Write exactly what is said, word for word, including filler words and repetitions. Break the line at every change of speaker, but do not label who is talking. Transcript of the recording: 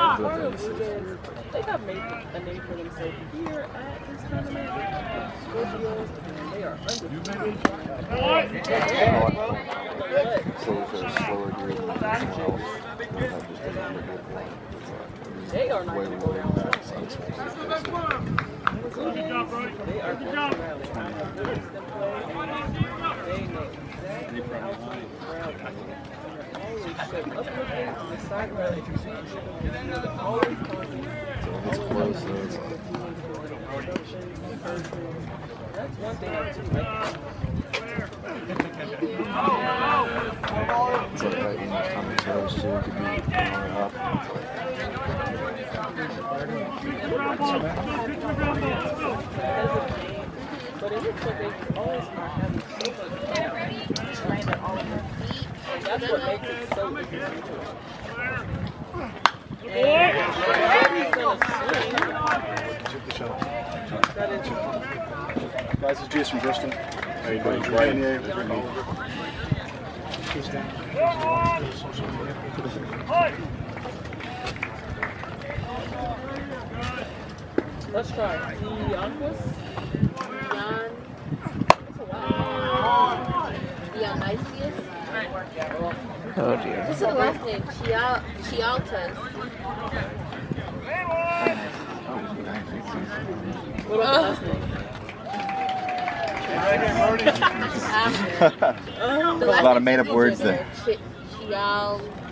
They have made a name for themselves here at this tournament. Scorpios, and they are undefeated.
So if they're slower gear than someone else,
they are not going to go down. They are going to rally. They know exactly how to rally. Always so uplifting to the side rally. They're always causing.
It's close, so it's
that's one thing I do like.
It's like that, you know, commentators too, could be more up.
But it looks like they always are having so much fun trying to all of their feet. That's what makes it so interesting to us. And Brody's gonna swing. That is
Guys, it's Jason Bristol.
How you doing?
Brian.
Let's try Dionysius.
Dion. Dionysius.
Oh dear.
What's the last name? Chial Chialtas.
What about the last name?
Um,
There's a lot of made up words there.
Chial.